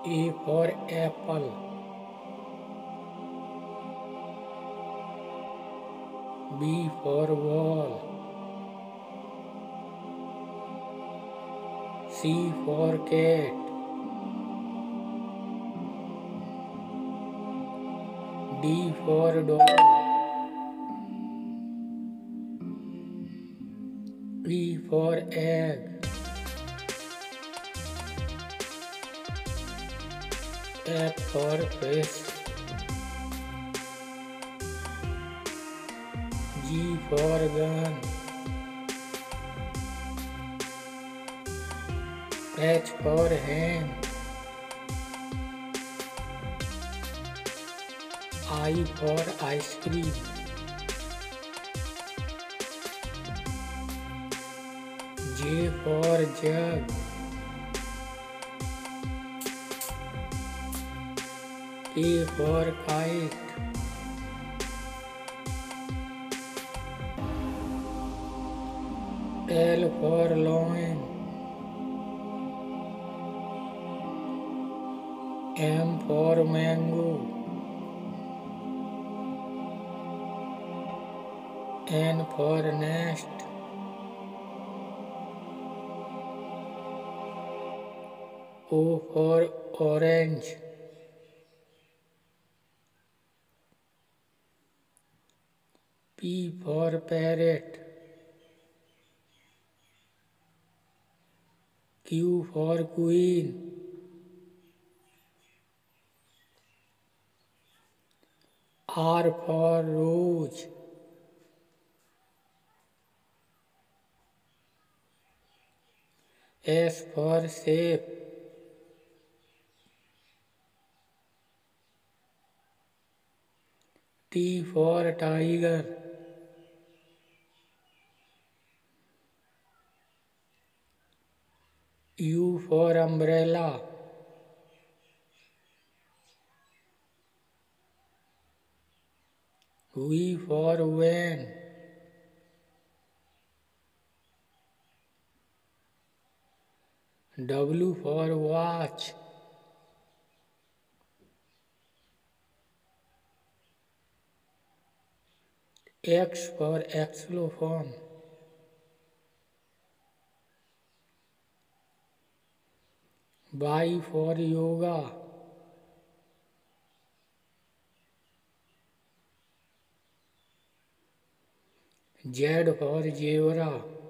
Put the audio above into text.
A for apple. B for ball. C for cat. D for dog. E for egg. F for fish. G for gun. H for hen. I for ice cream. J for jug. K for kite. L for lion. M for mango. N for nest. O for orange. P for parrot. Q for queen. R for rose. S for shape. T for tiger. U for umbrella. V for van. W for watch. X for xylophone. Y for yoga. Z for zebra.